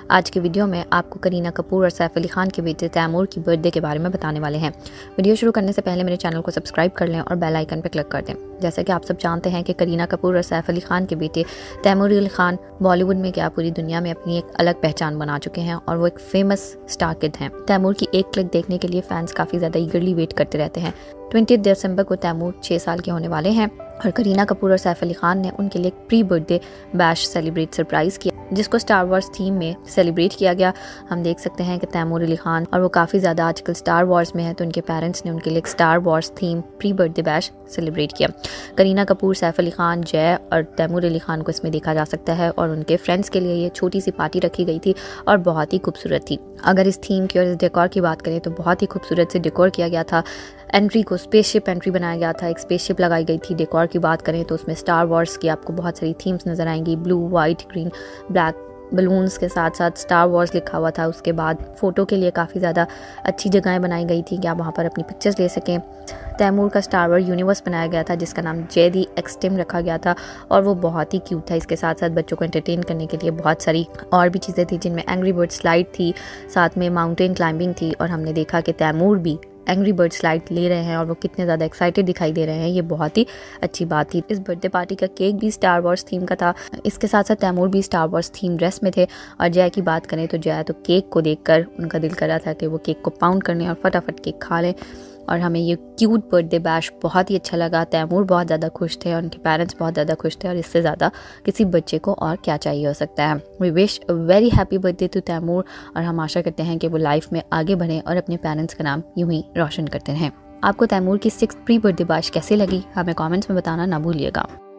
आज की वीडियो में आपको करीना कपूर और सैफ अली खान के बेटे तैमूर की बर्थडे के बारे में बताने वाले हैं। वीडियो शुरू करने से पहले मेरे चैनल को सब्सक्राइब कर लें और बेल आइकन पर क्लिक कर दें। जैसा कि आप सब जानते हैं कि करीना कपूर और सैफ अली खान के बेटे तैमूर अली खान बॉलीवुड में क्या पूरी दुनिया में अपनी एक अलग पहचान बना चुके हैं और वो एक फेमस स्टार किड हैं। तैमूर की एक क्लिक देखने के लिए फैंस काफ़ी ज़्यादा ईगरली वेट करते रहते हैं। 20 दिसंबर को तैमूर 6 साल के होने वाले हैं और करीना कपूर और सैफ अली खान ने उनके लिए एक pre birthday bash celebrate surprise किया, जिसको स्टार वॉर्स थीम में सेलिब्रेट किया गया। हम देख सकते हैं कि तैमूर अली खान और वो काफ़ी ज़्यादा आजकल स्टार वॉर्स में है, तो उनके पेरेंट्स ने उनके लिए एक Star Wars theme pre birthday bash celebrate किया। करीना कपूर, सैफ अली खान, जय और तैमूर अली खान को इसमें देखा जा सकता है और उनके फ्रेंड्स के लिए ये छोटी सी पार्टी रखी गई थी और बहुत ही खूबसूरत थी। अगर इस थीम की और इस डेकोर की बात करें तो बहुत ही खूबसूरत से डेकोर किया गया था। एंट्री को स्पेसशिप एंट्री बनाया गया था, एक स्पेसशिप लगाई गई थी। डेकोर की बात करें तो उसमें स्टार वॉर्स की आपको बहुत सारी थीम्स नज़र आएंगी, blue, white, green, black balloons के साथ साथ स्टार वॉर्स लिखा हुआ था। उसके बाद फ़ोटो के लिए काफ़ी ज़्यादा अच्छी जगहें बनाई गई थी कि आप वहाँ पर अपनी पिक्चर्स ले सकें। तैमूर का स्टार वॉर यूनिवर्स बनाया गया था जिसका नाम जे दी एक्सटिम रखा गया था और वो बहुत ही क्यूट था। इसके साथ साथ बच्चों को एंटरटेन करने के लिए बहुत सारी और भी चीज़ें थी, जिनमें एंग्री बर्ड स्लाइड थी, साथ में माउंटेन क्लाइंबिंग थी और हमने देखा कि तैमूर भी एंग्री बर्ड स्लाइड ले रहे हैं और वो कितने ज़्यादा एक्साइटेड दिखाई दे रहे हैं। ये बहुत ही अच्छी बात थी। इस बर्थडे पार्टी का केक भी स्टार वॉर्स थीम का था। इसके साथ साथ तैमूर भी स्टार वॉर्स थीम ड्रेस में थे और जय की बात करें तो जय तो केक को देखकर उनका दिल कर रहा था कि वो केक को पाउंड करने और फटाफट केक खा लें और हमें ये क्यूट बर्थडे बैश बहुत ही अच्छा लगा। तैमूर बहुत ज़्यादा खुश थे और उनके पेरेंट्स बहुत ज़्यादा खुश थे और इससे ज़्यादा किसी बच्चे को और क्या चाहिए हो सकता है। We wish a very happy birthday to Taimur और हम आशा करते हैं कि वो लाइफ में आगे बढ़ें और अपने पेरेंट्स का नाम यूं ही रोशन करते रहें। आपको तैमूर की 6th प्री बर्थडे बैश कैसे लगी हमें कमेंट्स में बताना ना भूलिएगा।